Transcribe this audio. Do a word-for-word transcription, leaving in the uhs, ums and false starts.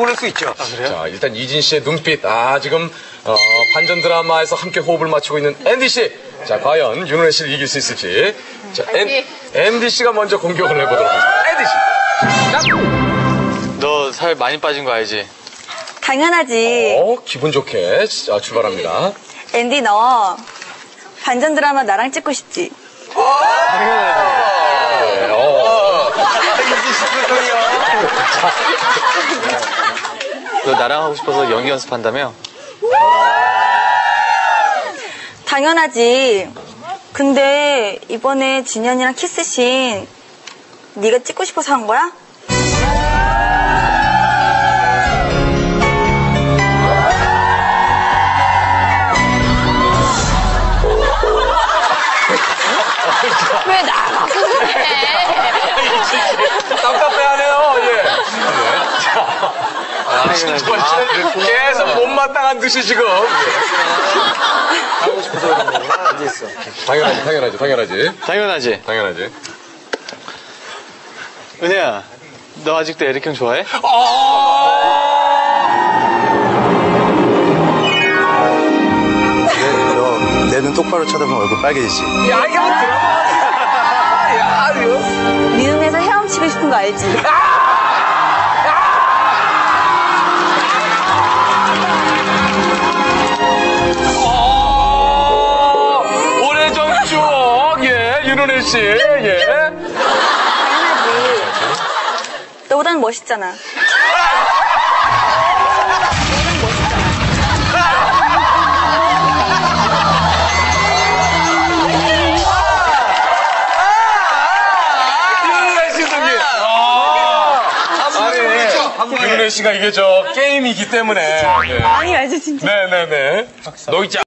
보낼 수 있죠. 아, 그래요? 자, 일단 이진 씨의 눈빛. 아, 지금, 어, 반전 드라마에서 함께 호흡을 맞추고 있는 앤디 씨. 자, 과연 윤은혜 씨를 이길 수 있을지. 자, 앤, 앤디 씨가 먼저 공격을 해보도록 하겠습니다. 앤디 씨. 너 살 많이 빠진 거 알지? 당연하지. 어, 기분 좋게. 자, 출발합니다. 앤디 너 반전 드라마 나랑 찍고 싶지? 네, 어. 너 나랑 하고 싶어서 연기 연습한다며? 당연하지. 근데 이번에 진현이랑 키스씬 네가 찍고 싶어서 한 거야? 왜 나가서 그래? 답답해하네요, 예. 자, 아, 진짜 계속 못마땅한 듯이 지금. 하고 싶어서 그런 거구나. 앉아있어. 당연하지, 당연하지, 당연하지. 당연하지. 당연하지. 은혜야, 너 아직도 에릭 형 좋아해? 내 눈 똑바로 쳐다보면 얼굴 빨개지지. 야, 이게 뭐 드라마야. 야, 이거. 네 눈에서 헤엄치고 싶은 거 알지? 어, 오래전 추억, 예, 윤은혜 씨, 예. 당연하지. 너보다는 멋있잖아. 윤은혜 씨 승리. 아니, 윤은혜 씨가 이게 저 게임이기 때문에. 네. 아니 알지 진짜. 네네네. 너 있지